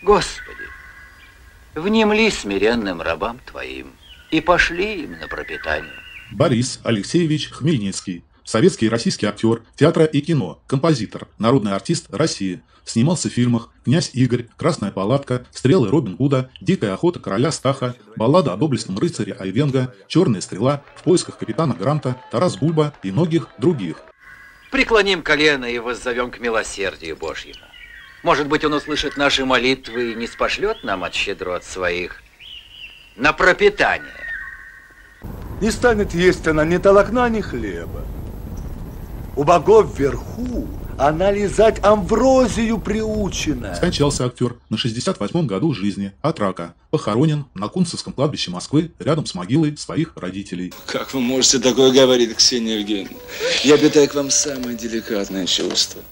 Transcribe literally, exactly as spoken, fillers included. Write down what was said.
Господи, внемли смиренным рабам Твоим и пошли им на пропитание. Борис Алексеевич Хмельницкий. Советский и российский актер театра и кино, композитор, народный артист России. Снимался в фильмах «Князь Игорь», «Красная палатка», «Стрелы Робин Гуда», «Дикая охота короля Стаха», «Баллада о доблестном рыцаре Айвенго», «Черная стрела», «В поисках капитана Гранта», «Тарас Бульба» и многих других. Преклоним колено и воззовем к милосердию Божьему. Может быть, Он услышит наши молитвы и не спошлет нам от щедрот своих на пропитание. Не станет есть она ни толокна, ни хлеба. У богов вверху она лизать амврозию приучена. Скончался актер на шестьдесят восьмом году жизни от рака. Похоронен на Кунцевском кладбище Москвы рядом с могилой своих родителей. Как вы можете такое говорить, Ксения Евгеньевна? Я питаю к вам самое деликатное чувство.